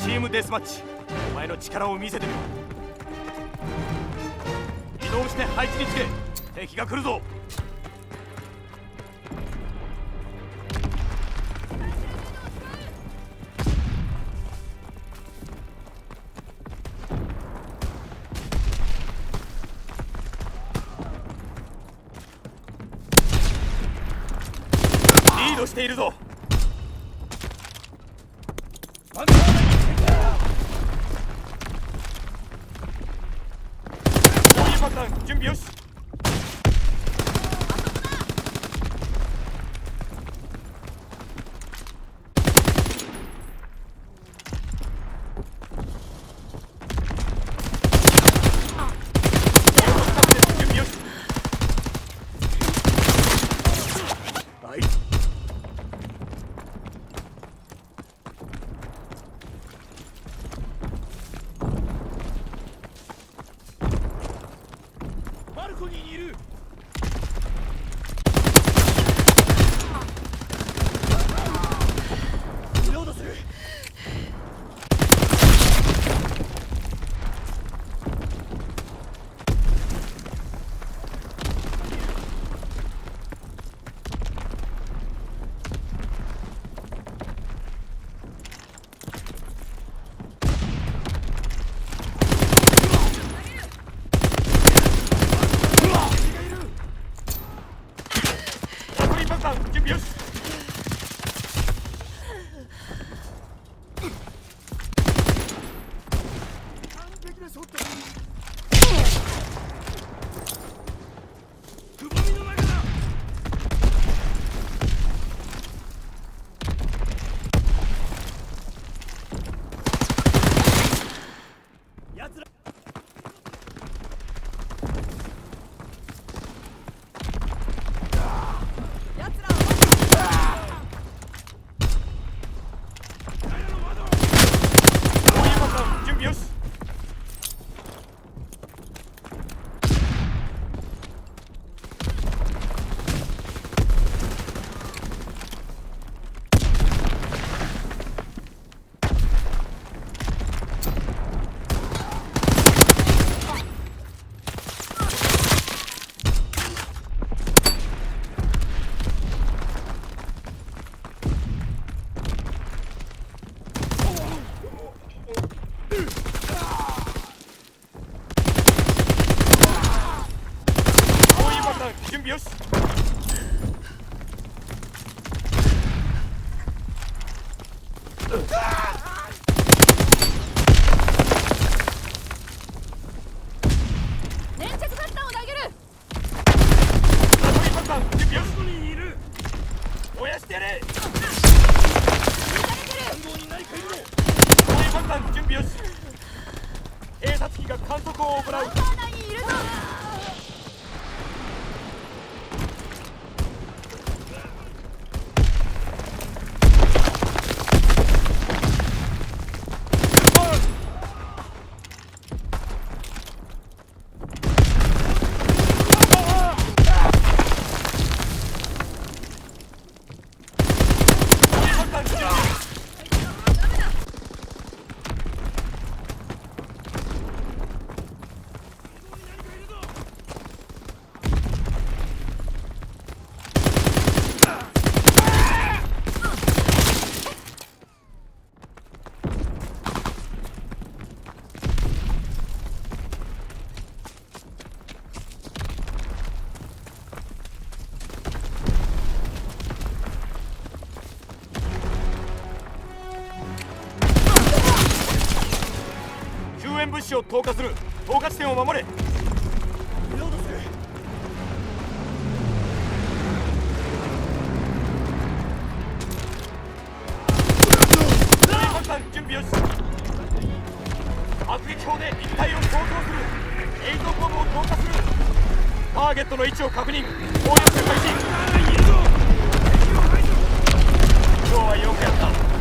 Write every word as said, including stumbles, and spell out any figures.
チームデスマッチ、お前の力を見せてみろ。移動して配置につけ、敵が来るぞ。リードしているぞ。準備よし。準備よし。はい。バルコニーにいる。リロードする。準備よし。完璧なショット。くぼみの中だ。やつらよし。準備よし。 粘着爆弾を投げる。 爆弾準備よし。にいる。燃やしてやれ。爆弾準備よし。偵察機が観測を行う。 バンカー内にいるぞ。物資を投下する。投下地点を守れ。リロードする。大爆弾準備よし。迫撃砲で一体を掃討する。エイトボムを投下する。ターゲットの位置を確認。攻略開始。今日はよくやった。